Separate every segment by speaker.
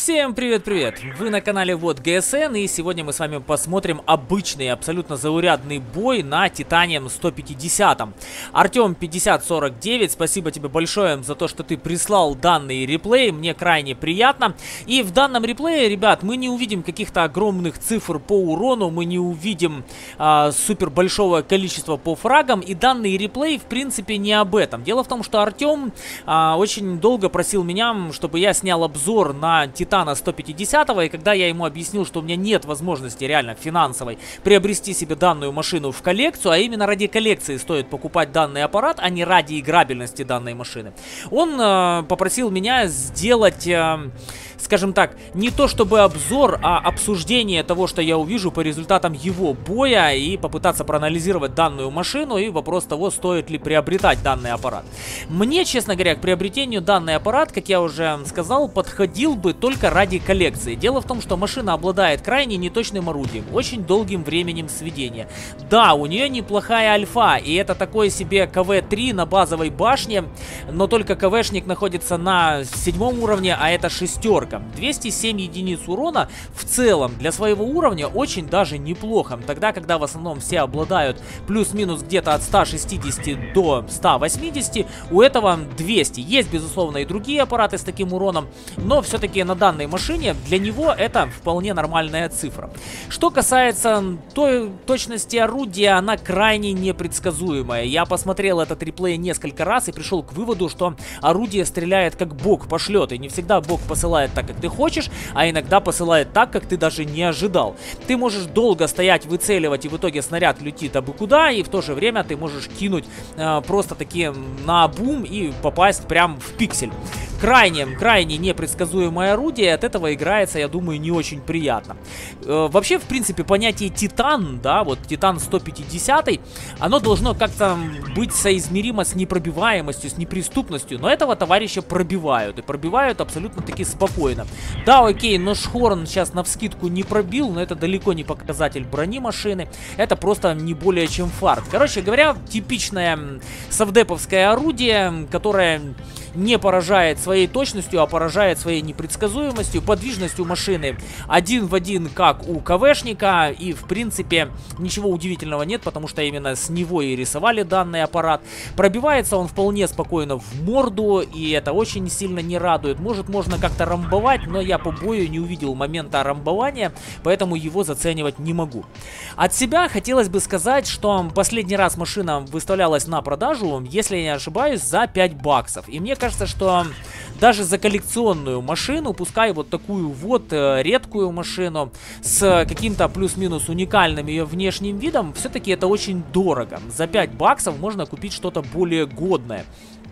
Speaker 1: Всем привет-привет! Вы на канале Вот ГСН, и сегодня мы с вами посмотрим обычный, абсолютно заурядный бой на Титаниум 150. Артем 5049, спасибо тебе большое за то, что ты прислал данный реплей, мне крайне приятно. И в данном реплее, ребят, мы не увидим каких-то огромных цифр по урону, мы не увидим супер большого количества по фрагам, и данный реплей в принципе не об этом. Дело в том, что Артем очень долго просил меня, чтобы я снял обзор на Титана 150, и когда я ему объяснил, что у меня нет возможности реально финансовой приобрести себе данную машину в коллекцию, а именно ради коллекции стоит покупать данный аппарат, а не ради играбельности данной машины, он попросил меня сделать, скажем так, не то чтобы обзор, а обсуждение того, что я увижу по результатам его боя, и попытаться проанализировать данную машину и вопрос того, стоит ли приобретать данный аппарат. Мне, честно говоря, к приобретению данный аппарат, как я уже сказал, подходил бы только ради коллекции. Дело в том, что машина обладает крайне неточным орудием, очень долгим временем сведения. Да, у нее неплохая альфа, и это такой себе КВ-3 на базовой башне, но только КВшник находится на 7 уровне, а это шестерка. 207 единиц урона в целом для своего уровня очень даже неплохо. Тогда, когда в основном все обладают плюс-минус где-то от 160 до 180, у этого 200. Есть, безусловно, и другие аппараты с таким уроном, но все-таки на данной машине для него это вполне нормальная цифра. Что касается той точности орудия, она крайне непредсказуемая. Я посмотрел этот реплей несколько раз и пришел к выводу, что орудие стреляет как бог пошлет, и не всегда бог посылает так, как ты хочешь, а иногда посылает так, как ты даже не ожидал. Ты можешь долго стоять, выцеливать, и в итоге снаряд летит абы куда, и в то же время ты можешь кинуть просто таки наобум и попасть прям в пиксель. Крайне непредсказуемое орудие, от этого играется, я думаю, не очень приятно. Вообще, в принципе, понятие Титан, да, вот Титан 150, оно должно как-то быть соизмеримо с непробиваемостью, с неприступностью, но этого товарища пробивают, и пробивают абсолютно-таки спокойно. Да, окей, Ношхорн сейчас навскидку не пробил, но это далеко не показатель брони машины, это просто не более чем фарт. Короче говоря, типичное совдеповское орудие, которое не поражает своей точностью, а поражает своей непредсказуемостью, подвижностью машины один в один, как у КВшника, и в принципе ничего удивительного нет, потому что именно с него и рисовали данный аппарат. Пробивается он вполне спокойно в морду, и это очень сильно не радует. Может, можно как-то рамбовать, но я по бою не увидел момента рамбования, поэтому его заценивать не могу. От себя хотелось бы сказать, что последний раз машина выставлялась на продажу, если я не ошибаюсь, за 5 баксов, и мне кажется, что даже за коллекционную машину, пускай вот такую вот редкую машину с каким-то плюс-минус уникальным ее внешним видом, все-таки это очень дорого. За 5 баксов можно купить что-то более годное.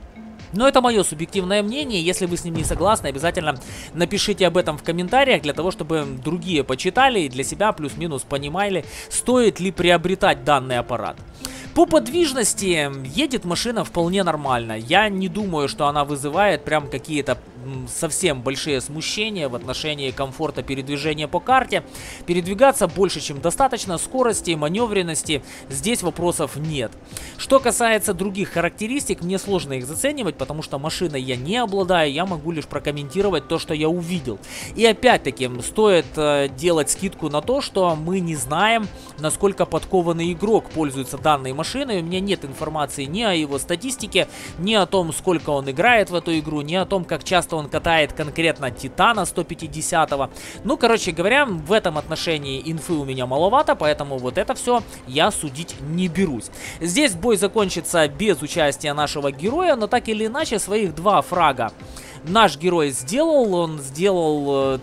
Speaker 1: Но это мое субъективное мнение, если вы с ним не согласны, обязательно напишите об этом в комментариях, для того, чтобы другие почитали и для себя плюс-минус понимали, стоит ли приобретать данный аппарат. По подвижности едет машина вполне нормально. Я не думаю, что она вызывает прям какие-то совсем большие смущения в отношении комфорта передвижения по карте. Передвигаться больше, чем достаточно, скорости, маневренности, здесь вопросов нет. Что касается других характеристик, мне сложно их заценивать, потому что машиной я не обладаю, я могу лишь прокомментировать то, что я увидел. И опять-таки, стоит делать скидку на то, что мы не знаем, насколько подкованный игрок пользуется данной машиной. У меня нет информации ни о его статистике, ни о том, сколько он играет в эту игру, ни о том, как часто он катает конкретно Титана 150-го. Ну, короче говоря, в этом отношении инфы у меня маловато, поэтому вот это все я судить не берусь. Здесь бой закончится без участия нашего героя, но так или иначе своих 2 фрага наш герой сделал. Он сделал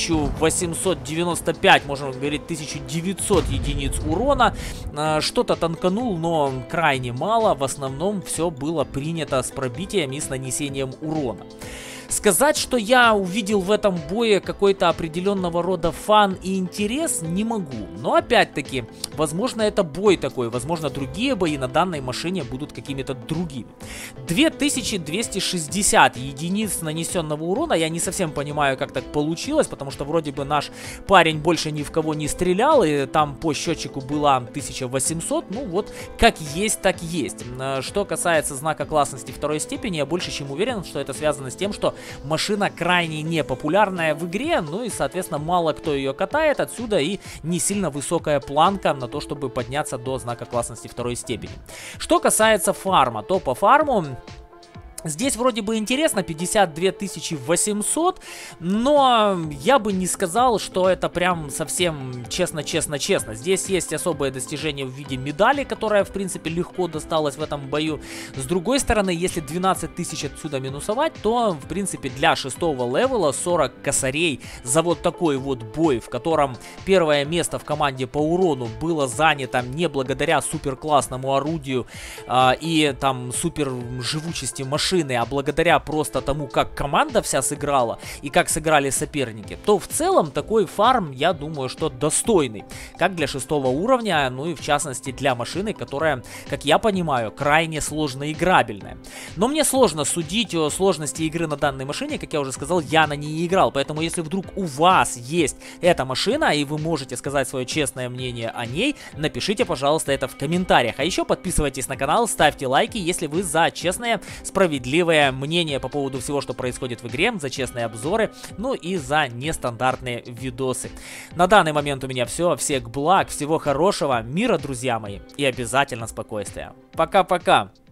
Speaker 1: 1895, можно говорить 1900 единиц урона. Что-то танканул, но крайне мало. В основном все было принято с пробитием и с нанесением урона. Сказать, что я увидел в этом бое какой-то определенного рода фан и интерес, не могу. Но опять-таки, возможно, это бой такой, возможно, другие бои на данной машине будут какими-то другими. 2260 единиц нанесенного урона, я не совсем понимаю, как так получилось, потому что вроде бы наш парень больше ни в кого не стрелял, и там по счетчику было 1800, ну вот, как есть, так есть. Что касается знака классности второй степени, я больше чем уверен, что это связано с тем, что что машина крайне непопулярная в игре, ну и, соответственно, мало кто ее катает, отсюда и не сильно высокая планка на то, чтобы подняться до знака классности второй степени. Что касается фарма, то по фарму здесь вроде бы интересно, 52 800, но я бы не сказал, что это прям совсем честно. Здесь есть особое достижение в виде медали, которая, в принципе, легко досталась в этом бою. С другой стороны, если 12 тысяч отсюда минусовать, то, в принципе, для 6-го левела 40 косарей за вот такой вот бой, в котором первое место в команде по урону было занято не благодаря супер классному орудию и там супер живучести машины, а благодаря просто тому, как команда вся сыграла и как сыграли соперники, то в целом такой фарм, я думаю, что достойный, как для 6-го уровня, ну и в частности для машины, которая, как я понимаю, крайне сложно играбельная. Но мне сложно судить о сложности игры на данной машине, как я уже сказал, я на ней не играл, поэтому если вдруг у вас есть эта машина и вы можете сказать свое честное мнение о ней, напишите, пожалуйста, это в комментариях. А еще подписывайтесь на канал, ставьте лайки, если вы за честное, справедливое мнение по поводу всего, что происходит в игре, за честные обзоры, ну и за нестандартные видосы. На данный момент у меня все. Всех благ, всего хорошего, мира, друзья мои, и обязательно спокойствия. Пока-пока!